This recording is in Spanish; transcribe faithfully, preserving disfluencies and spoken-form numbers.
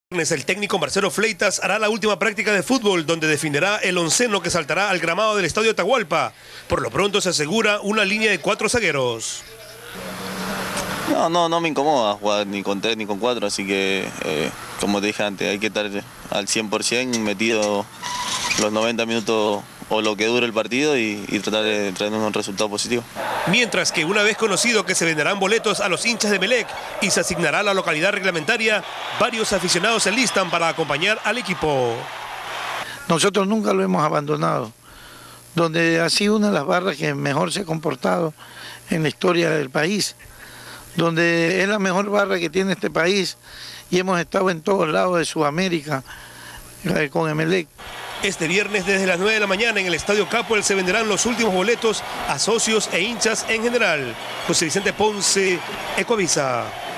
El técnico Marcelo Fleitas hará la última práctica de fútbol, donde definirá el onceno que saltará al gramado del Estadio Atahualpa. Por lo pronto se asegura una línea de cuatro zagueros. No, no, no me incomoda jugar ni con tres ni con cuatro, así que, eh, como te dije antes, hay que estar al cien por cien metido los noventa minutos o lo que dure el partido y, y tratar de traer un resultado positivo. Mientras que una vez conocido que se venderán boletos a los hinchas de Emelec y se asignará la localidad reglamentaria, varios aficionados se listan para acompañar al equipo. Nosotros nunca lo hemos abandonado, donde ha sido una de las barras que mejor se ha comportado en la historia del país, donde es la mejor barra que tiene este país y hemos estado en todos lados de Sudamérica eh, con Emelec. Este viernes desde las nueve de la mañana en el Estadio Capuel se venderán los últimos boletos a socios e hinchas en general. José Vicente Ponce, Ecovisa.